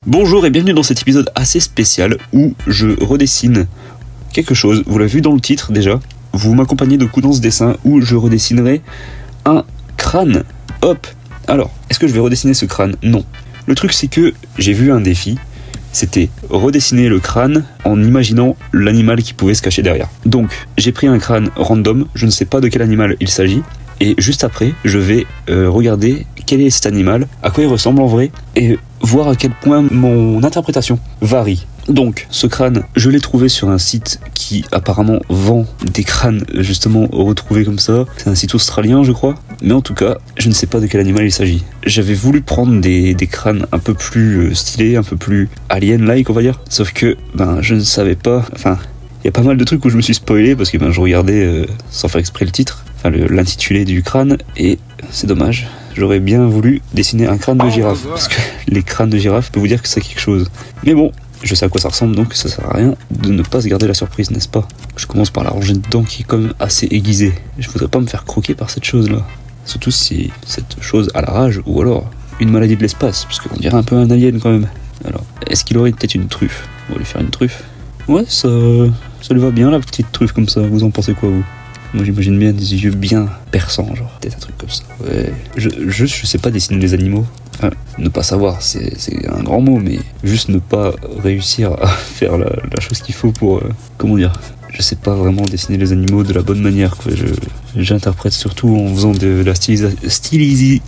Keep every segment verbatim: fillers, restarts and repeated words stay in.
Bonjour et bienvenue dans cet épisode assez spécial où je redessine quelque chose. Vous l'avez vu dans le titre déjà. Vous m'accompagnez de coups dans ce dessin où je redessinerai un crâne. Hop. Alors, est-ce que je vais redessiner ce crâne? Non. Le truc c'est que j'ai vu un défi. C'était redessiner le crâne en imaginant l'animal qui pouvait se cacher derrière. Donc, j'ai pris un crâne random. Je ne sais pas de quel animal il s'agit. Et juste après, je vais euh, regarder quel est cet animal, à quoi il ressemble en vrai, et voir à quel point mon interprétation varie. Donc, ce crâne, je l'ai trouvé sur un site qui apparemment vend des crânes justement retrouvés comme ça. C'est un site australien, je crois. Mais en tout cas, je ne sais pas de quel animal il s'agit. J'avais voulu prendre des, des crânes un peu plus stylés, un peu plus alien-like, on va dire. Sauf que, ben, je ne savais pas... Enfin, il y a pas mal de trucs où je me suis spoilé parce que ben, je regardais euh, sans faire exprès le titre. Enfin, le, l'intitulé du crâne, et c'est dommage. J'aurais bien voulu dessiner un crâne de girafe, parce que les crânes de girafe, je peux vous dire que c'est quelque chose. Mais bon, je sais à quoi ça ressemble, donc ça sert à rien de ne pas se garder la surprise, n'est-ce pas? Je commence par la rangée de dents qui est quand même assez aiguisée. Je voudrais pas me faire croquer par cette chose-là. Surtout si cette chose a la rage, ou alors une maladie de l'espace, parce qu'on dirait un peu un alien quand même. Alors, est-ce qu'il aurait peut-être une truffe? On va lui faire une truffe. Ouais, ça, ça lui va bien la petite truffe comme ça, vous en pensez quoi vous? Moi j'imagine bien des yeux bien perçants, genre peut-être un truc comme ça. Ouais. Je, je, je sais pas dessiner les animaux. Enfin, ne pas savoir, c'est, c'est un grand mot, mais juste ne pas réussir à faire la, la chose qu'il faut pour... Euh, comment dire? Je sais pas vraiment dessiner les animaux de la bonne manière, quoi. Je, j'interprète surtout en faisant de la stylisa, stylisi,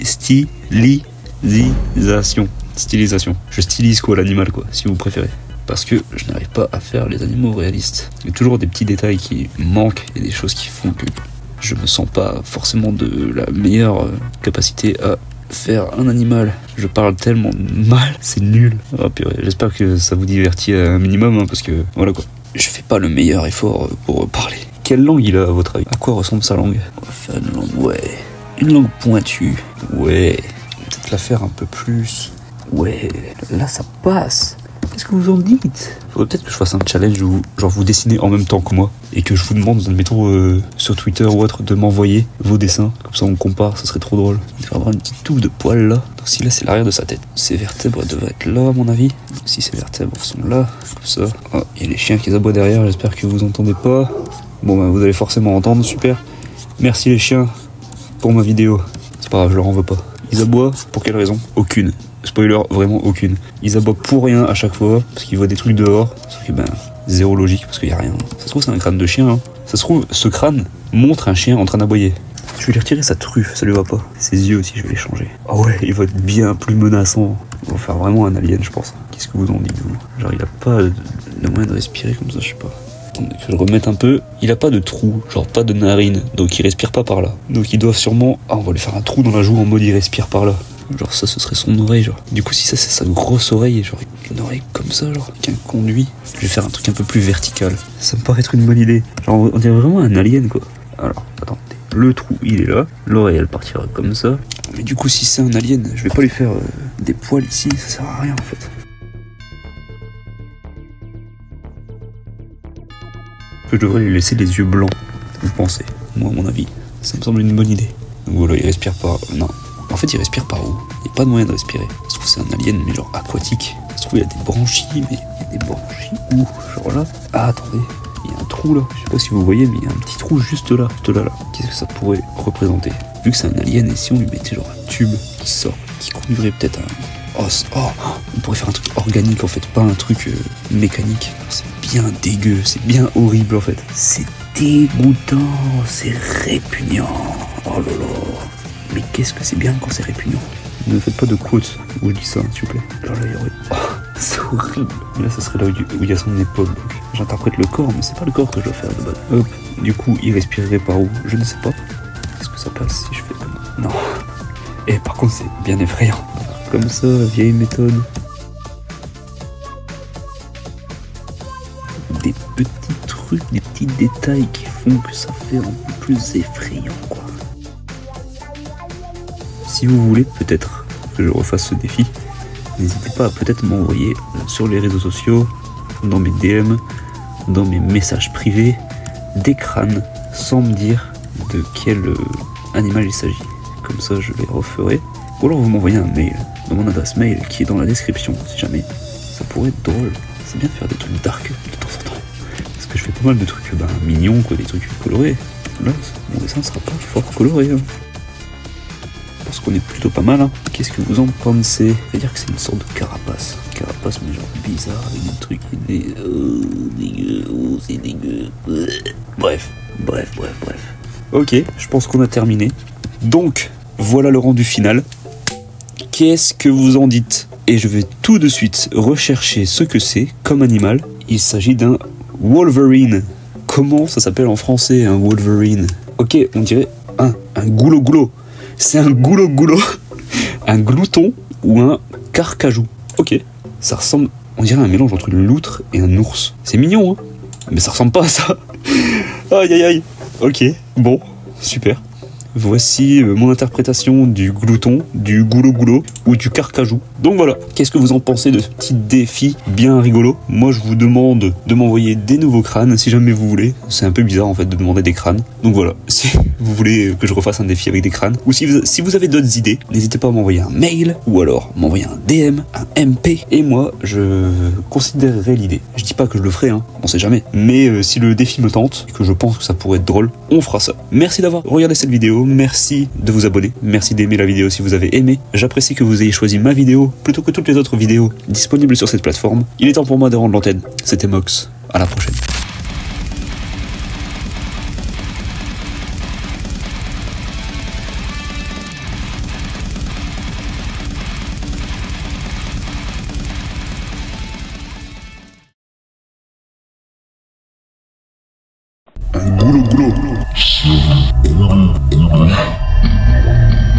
stylisation. Stylisation. Je stylise quoi l'animal, quoi, si vous préférez. Parce que je n'arrive pas à faire les animaux réalistes. Il y a toujours des petits détails qui manquent et des choses qui font que je me sens pas forcément de la meilleure capacité à faire un animal. Je parle tellement mal, c'est nul. Oh purée, j'espère que ça vous divertit un minimum, hein, parce que voilà quoi. Je fais pas le meilleur effort pour parler. Quelle langue il a à votre avis? À quoi ressemble sa langue? On va faire une langue, ouais. Une langue pointue. Ouais. Peut-être la faire un peu plus. Ouais. Là ça passe. Qu'est-ce que vous en dites? Faudrait peut-être que je fasse un challenge où genre vous dessinez en même temps que moi et que je vous demande, admettons euh, sur Twitter ou autre, de m'envoyer vos dessins. Comme ça on compare, ça serait trop drôle. Il devrait avoir une petite touffe de poils là. Donc si là c'est l'arrière de sa tête, ces vertèbres devraient être là à mon avis. Si ces vertèbres sont là, comme ça. Oh, il y a les chiens qui aboient derrière, j'espère que vous entendez pas. Bon bah vous allez forcément entendre, super. Merci les chiens pour ma vidéo. C'est pas grave, je leur en veux pas. Ils aboient, pour quelle raison? Aucune. Spoiler, vraiment aucune. Ils aboient pour rien à chaque fois, parce qu'ils voient des trucs dehors. Sauf que ben, zéro logique, parce qu'il n'y a rien. Ça se trouve, c'est un crâne de chien. Hein. Ça se trouve, ce crâne montre un chien en train d'aboyer. Je vais lui retirer sa truffe, ça lui va pas. Ses yeux aussi, je vais les changer. Ah ouais, il va être bien plus menaçant. On va faire vraiment un alien, je pense. Qu'est-ce que vous en dites, vous? Genre, il a pas de, de moyen de respirer comme ça, je sais pas. Attendez que je le remette un peu. Il a pas de trou, genre pas de narine, donc il respire pas par là. Donc ils doivent sûrement... Ah, on va lui faire un trou dans la joue en mode il respire par là. Genre ça ce serait son oreille, genre. Du coup si ça c'est sa grosse oreille, genre une oreille comme ça, genre qu'un conduit. Je vais faire un truc un peu plus vertical. Ça me paraît être une bonne idée. Genre on dirait vraiment un alien quoi. Alors attendez, le trou il est là, l'oreille elle partira comme ça. Mais du coup si c'est un alien, je vais pas lui faire euh, des poils ici, ça sert à rien en fait. Je devrais lui laisser les yeux blancs, vous pensez? Moi à mon avis, ça me semble une bonne idée. Donc voilà, il respire pas, non. En fait, il respire par où? Il n'y a pas de moyen de respirer. Ça se trouve, c'est un alien, mais genre aquatique. Ça se trouve, il y a des branchies, mais il y a des branchies où? Genre là? Ah, attendez, il y a un trou là. Je sais pas si vous voyez, mais il y a un petit trou juste là, juste là, là. Qu'est-ce que ça pourrait représenter? Vu que c'est un alien, et si on lui mettait genre un tube qui sort, qui conduirait peut-être à un... Oh, oh, on pourrait faire un truc organique en fait, pas un truc euh, mécanique. C'est bien dégueu, c'est bien horrible en fait. C'est dégoûtant, c'est répugnant. Oh là là. Mais qu'est-ce que c'est bien quand c'est répugnant. Ne faites pas de quotes où je dis ça, s'il vous plaît. Genre là, il y aurait... Oh, c'est horrible. Là, ça serait là où il y a son épaule. Donc, j'interprète le corps, mais c'est pas le corps que je dois faire de base. Hop. Du coup, il respirerait par où? Je ne sais pas. Est-ce que ça passe si je fais comme... Non. Et par contre, c'est bien effrayant. Comme ça, vieille méthode. Des petits trucs, des petits détails qui font que ça fait un peu plus effrayant, quoi. Si vous voulez peut-être que je refasse ce défi, n'hésitez pas à peut-être m'envoyer sur les réseaux sociaux, dans mes D M, dans mes messages privés, des crânes sans me dire de quel euh, animal il s'agit. Comme ça je les referai. Ou alors vous m'envoyez un mail dans mon adresse mail qui est dans la description si jamais pourrait être drôle. C'est bien de faire des trucs dark de temps en temps. Parce que je fais pas mal de trucs ben, mignons, quoi, des trucs colorés. Là, mon dessin sera pas fort coloré. Hein. Je pense qu'on est plutôt pas mal. Hein. Qu'est-ce que vous en pensez? On va dire que c'est une sorte de carapace. Carapace, mais genre bizarre, avec des trucs des... Oh, dégueu, oh, c'est dégueu. Bref, bref, bref, bref. Ok, je pense qu'on a terminé. Donc, voilà le rendu final. Qu'est-ce que vous en dites? Et je vais tout de suite rechercher ce que c'est comme animal. Il s'agit d'un Wolverine. Comment ça s'appelle en français, un Wolverine? Ok, on dirait un, un goulot goulot. C'est un goulot goulot. Un glouton ou un carcajou. Ok, ça ressemble, on dirait un mélange entre une loutre et un ours. C'est mignon, hein? Mais ça ressemble pas à ça. Aïe aïe aïe. Ok, bon, super. Voici mon interprétation du glouton, du goulot goulot ou du carcajou. Donc voilà, qu'est-ce que vous en pensez de ce petit défi bien rigolo? Moi je vous demande de m'envoyer des nouveaux crânes si jamais vous voulez. C'est un peu bizarre en fait de demander des crânes. Donc voilà, si vous voulez que je refasse un défi avec des crânes, ou si vous, si vous avez d'autres idées, n'hésitez pas à m'envoyer un mail ou alors m'envoyer un D M, un M P, et moi je considérerai l'idée. Je dis pas que je le ferai, hein, on sait jamais. Mais euh, si le défi me tente et que je pense que ça pourrait être drôle, on fera ça. Merci d'avoir regardé cette vidéo. Merci de vous abonner, merci d'aimer la vidéo si vous avez aimé. J'apprécie que vous ayez choisi ma vidéo plutôt que toutes les autres vidéos disponibles sur cette plateforme. Il est temps pour moi de rendre l'antenne. C'était Mox, à la prochaine. Un goulot goulot.